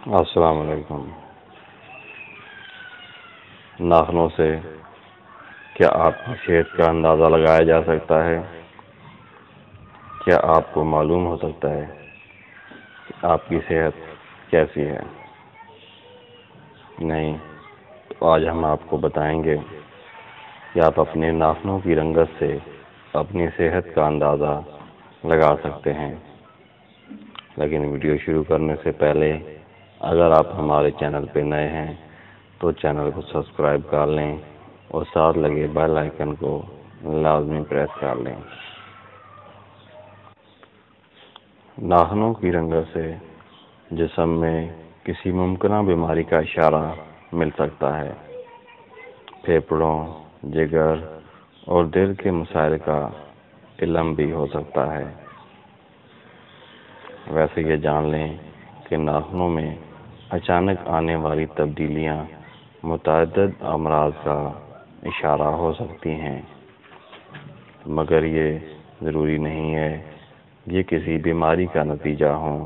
السلام علیکم۔ ناخنوں سے کیا آپ کی صحت کا اندازہ لگایا جا سکتا ہے؟ کیا آپ کو معلوم ہو سکتا ہے کہ آپ کی صحت کیسی ہے؟ نہیں، تو آج ہم آپ کو بتائیں گے کہ آپ اپنے ناخنوں کی رنگت سے اپنی صحت کا اندازہ لگا سکتے ہیں۔ لیکن ویڈیو شروع کرنے سے پہلے اگر آپ ہمارے چینل پہ نئے ہیں تو چینل کو سبسکرائب کر لیں اور ساتھ لگے بیل آئیکن کو لازمی پریس کر لیں۔ ناخنوں کی رنگت سے جسم میں کسی ممکنہ بیماری کا اشارہ مل سکتا ہے۔ پھیپھڑوں، جگر اور دل کے مسائل کا علم بھی ہو سکتا ہے۔ ویسے یہ جان لیں کہ ناخنوں میں اچانک آنے والی تبدیلیاں متعدد امراض کا اشارہ ہو سکتی ہیں، مگر یہ ضروری نہیں ہے یہ کسی بیماری کا نتیجہ ہوں۔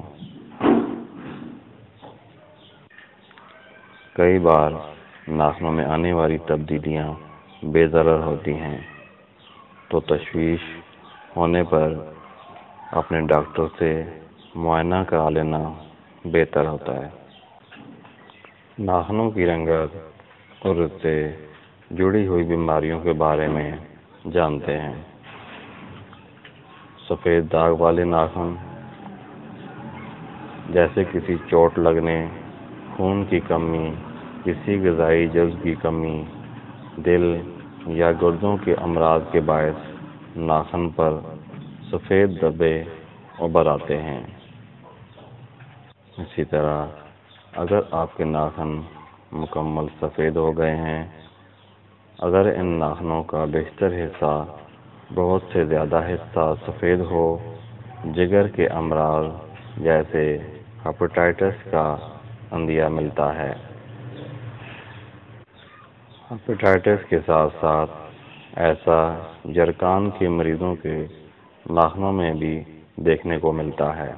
کئی بار ناخنوں میں آنے والی تبدیلیاں بے ضرر ہوتی ہیں، تو تشویش ہونے پر اپنے ڈاکٹر سے معائنہ کرا لینا بہتر ہوتا ہے۔ ناخنوں کی رنگت اور اس سے جڑی ہوئی بیماریوں کے بارے میں جانتے ہیں۔ سفید داغ والے ناخن جیسے کسی چوٹ لگنے، خون کی کمی، کسی غذائی جزو کی کمی، دل یا گردوں کے امراض کے باعث ناخن پر سفید دھبے ابھر آتے ہیں۔ اسی طرح اگر آپ کے ناخن مکمل سفید ہو گئے ہیں، اگر ان ناخنوں کا بیشتر حصہ بہت سے زیادہ حصہ سفید ہو، جگر کے امراض جیسے ہیپاٹائٹس کا عندیہ ملتا ہے۔ ہیپاٹائٹس کے ساتھ ساتھ ایسا جرثومہ کے مریضوں کے ناخنوں میں بھی دیکھنے کو ملتا ہے۔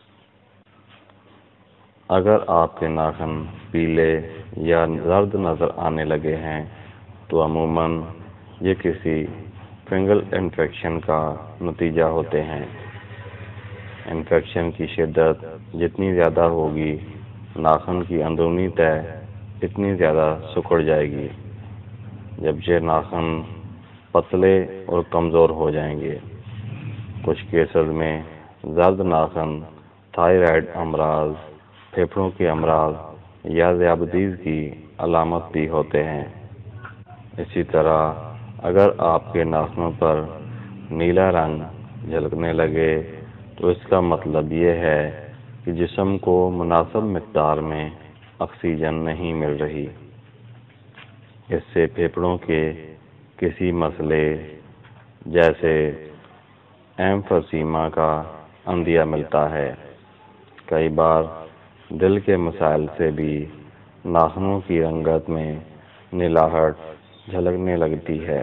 اگر آپ کے ناخن پیلے یا زرد نظر آنے لگے ہیں تو عموماً یہ کسی فنگل انفیکشن کا نتیجہ ہوتے ہیں۔ انفیکشن کی شدت جتنی زیادہ ہوگی، ناخن کی اندرونی تہہ اتنی زیادہ سکڑ جائے گی، جب یہ ناخن پتلے اور کمزور ہو جائیں گے۔ کچھ کیسز میں زرد ناخن تھائرائیڈ امراض، پھیپھڑوں کے امراض یا ذیابیطس کی علامت بھی ہوتے ہیں۔ اسی طرح اگر آپ کے ناخنوں پر نیلا رنگ جھلکنے لگے تو اس کا مطلب یہ ہے کہ جسم کو مناسب مقدار میں آکسیجن نہیں مل رہی۔ اس سے پھیپھڑوں کے کسی مسئلے جیسے ایمفیسیما کا عندیہ ملتا ہے۔ کئی بار دل کے مسائل سے بھی ناخنوں کی رنگت میں نیلاہٹ جھلکنے لگتی ہے۔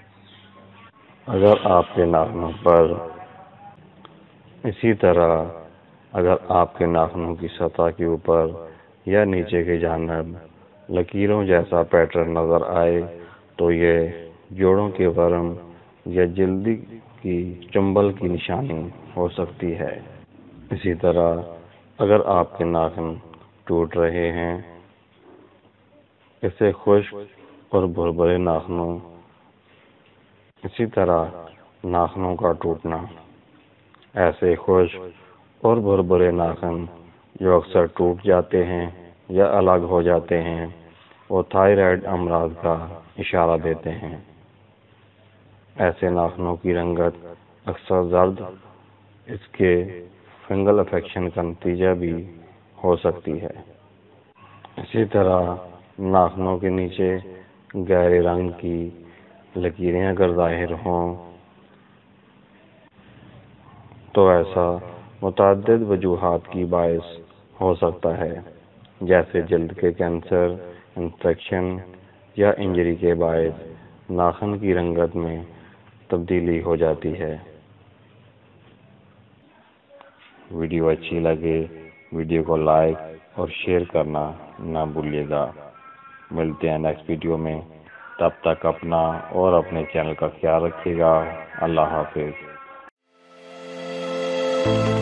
اگر آپ کے ناخنوں پر اسی طرح اگر آپ کے ناخنوں کی سطح کے اوپر یا نیچے کی جانب لکیروں جیسا پیٹرن نظر آئے تو یہ جوڑوں کے ورم یا جلد کی چنبل کی نشانی ہو سکتی ہے۔ اسی طرح اگر آپ کے ناخن ٹوٹ رہے ہیں، اسے خشک اور بھربھرے ناخنوں اسی طرح ناخنوں کا ٹوٹنا، ایسے خشک اور بھربھرے ناخن جو اکثر ٹوٹ جاتے ہیں یا الگ ہو جاتے ہیں، وہ تھائرائیڈ امراض کا اشارہ دیتے ہیں۔ ایسے ناخنوں کی رنگت اکثر زرد اس کے فنگل انفیکشن کا نتیجہ بھی ہو سکتی ہے۔ اسی طرح ناخنوں کے نیچے گہرے رنگ کی لکیریں اگر ظاہر ہوں تو ایسا متعدد وجوہات کی باعث ہو سکتا ہے، جیسے جلد کے کینسر، انفیکشن یا انجری کے باعث ناخن کی رنگت میں تبدیلی ہو جاتی ہے۔ ویڈیو اچھی لگے ویڈیو کو لائک اور شیئر کرنا نہ بھولیے گا۔ ملتے ہیں نیکسٹ ویڈیو میں، تب تک اپنا اور اپنے چینل کا خیال رکھیے گا۔ اللہ حافظ۔